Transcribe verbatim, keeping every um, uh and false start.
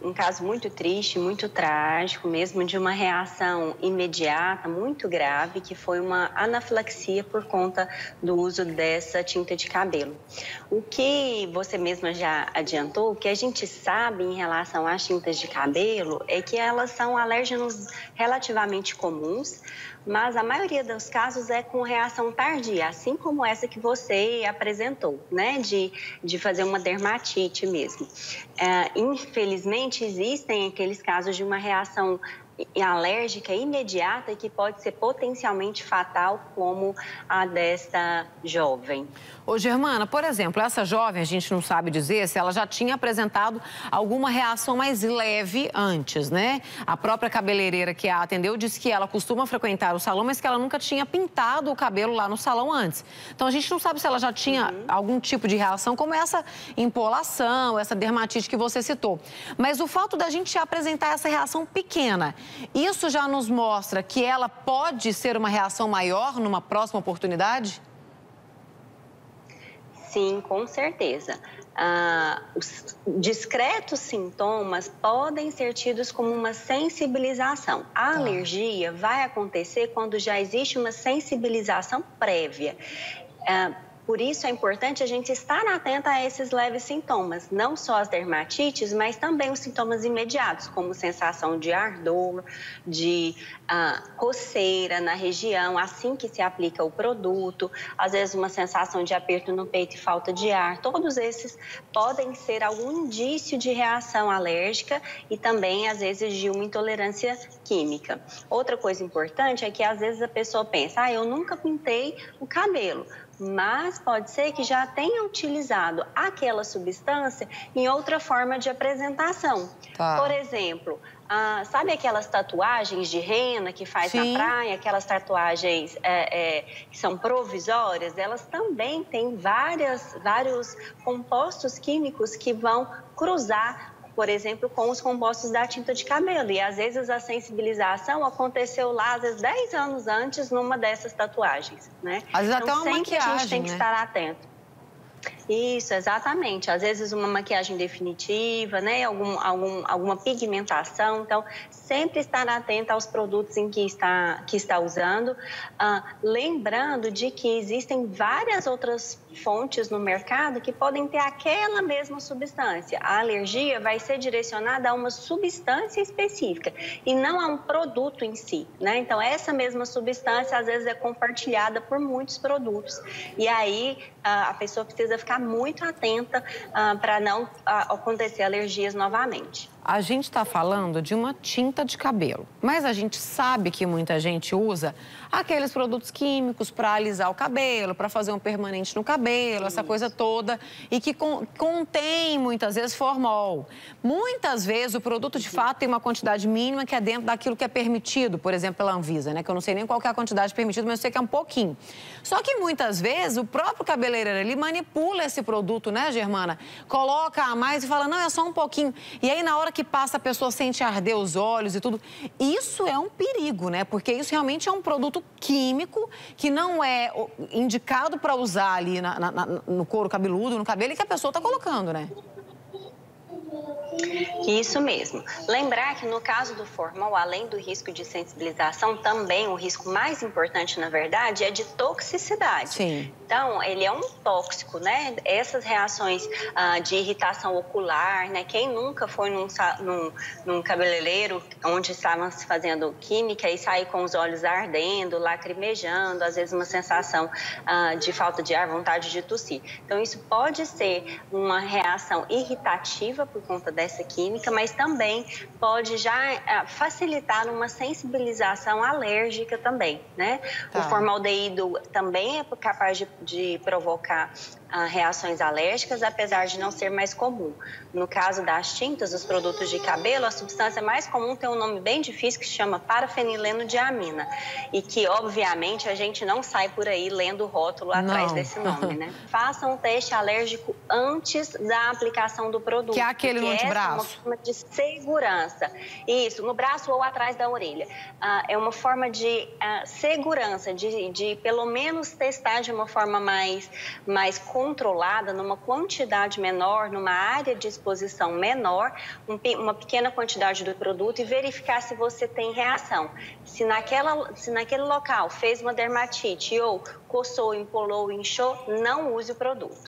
um caso muito triste, muito trágico mesmo, de uma reação imediata, muito grave, que foi uma anafilaxia por conta do uso dessa tinta de cabelo. O que você mesma já adiantou, o que a gente sabe em relação às tintas de cabelo é que elas são alérgenos relativamente comuns, mas a maioria dos casos é com reação tardia, assim como essa que você apresentou, né, de, de fazer uma dermatite mesmo. É, infelizmente, existem aqueles casos de uma reação alérgica imediata e que pode ser potencialmente fatal, como a desta jovem. Ô, Germana, por exemplo, essa jovem, a gente não sabe dizer se ela já tinha apresentado alguma reação mais leve antes, né? A própria cabeleireira que a atendeu disse que ela costuma frequentar o salão, mas que ela nunca tinha pintado o cabelo lá no salão antes. Então, a gente não sabe se ela já tinha uhum. algum tipo de reação, como essa empolação, essa dermatite que você citou. Mas o fato da gente apresentar essa reação pequena, isso já nos mostra que ela pode ser uma reação maior numa próxima oportunidade? Sim, com certeza. Ah, os discretos sintomas podem ser tidos como uma sensibilização. A tá. alergia vai acontecer quando já existe uma sensibilização prévia. Ah, Por isso é importante a gente estar atenta a esses leves sintomas, não só as dermatites, mas também os sintomas imediatos, como sensação de ardor, de ah, coceira na região, assim que se aplica o produto, às vezes uma sensação de aperto no peito e falta de ar. Todos esses podem ser algum indício de reação alérgica e também, às vezes, de uma intolerância química. Outra coisa importante é que, às vezes, a pessoa pensa, ah, eu nunca pintei o cabelo. Mas pode ser que já tenha utilizado aquela substância em outra forma de apresentação. Tá. Por exemplo, ah, sabe aquelas tatuagens de rena que faz Sim. na praia, aquelas tatuagens é, é, que são provisórias? Elas também têm várias, vários compostos químicos que vão cruzar, por exemplo, com os compostos da tinta de cabelo. E, às vezes, a sensibilização aconteceu lá, às vezes, dez anos antes, numa dessas tatuagens, né? Às vezes então, até uma sempre maquiagem, a gente tem que né? estar atento. Isso, exatamente. Às vezes uma maquiagem definitiva, né? Algum, algum, alguma pigmentação. Então, sempre estar atenta aos produtos em que está, que está usando. Ah, lembrando de que existem várias outras fontes no mercado que podem ter aquela mesma substância. A alergia vai ser direcionada a uma substância específica e não a um produto em si, né? Então, essa mesma substância, às vezes, é compartilhada por muitos produtos. E aí, a pessoa precisa ficar muito atenta uh, para não uh, acontecer alergias novamente. A gente está falando de uma tinta de cabelo, mas a gente sabe que muita gente usa aqueles produtos químicos para alisar o cabelo, para fazer um permanente no cabelo, essa coisa toda, e que con contém muitas vezes formol. Muitas vezes o produto de fato tem uma quantidade mínima que é dentro daquilo que é permitido, por exemplo, pela Anvisa, né? Que eu não sei nem qual que é a quantidade permitida, mas eu sei que é um pouquinho. Só que muitas vezes o próprio cabeleireiro ali manipula esse produto, né, Germana? Coloca a mais e fala, não, é só um pouquinho. E aí na hora que passa a pessoa sente arder os olhos e tudo. Isso é um perigo, né? Porque isso realmente é um produto químico que não é indicado para usar ali na, na, no couro cabeludo, no cabelo, e que a pessoa está colocando, né? Isso mesmo. Lembrar que no caso do formol, além do risco de sensibilização, também o risco mais importante, na verdade, é de toxicidade. Sim. Então, ele é um tóxico, né? Essas reações ah, de irritação ocular, né? Quem nunca foi num, num, num cabeleireiro onde estavam se fazendo química e sai com os olhos ardendo, lacrimejando, às vezes uma sensação ah, de falta de ar, vontade de tossir. Então, isso pode ser uma reação irritativa por conta dessa química, mas também pode já ah, facilitar uma sensibilização alérgica também, né? Tá. O formaldeído também é capaz de de provocar ah, reações alérgicas, apesar de não ser mais comum. No caso das tintas, dos produtos de cabelo, a substância mais comum tem um nome bem difícil que se chama parafenileno-diamina e que, obviamente, a gente não sai por aí lendo o rótulo atrás não. desse nome, né? Faça um teste alérgico antes da aplicação do produto. Que é aquele no antebraço? É uma forma de segurança. Isso, no braço ou atrás da orelha. Ah, é uma forma de ah, segurança, de, de pelo menos testar de uma forma mais, mais controlada, numa quantidade menor, numa área de exposição menor, um, uma pequena quantidade do produto e verificar se você tem reação. Se, naquela, se naquele local fez uma dermatite ou coçou, empolou, inchou, não use o produto.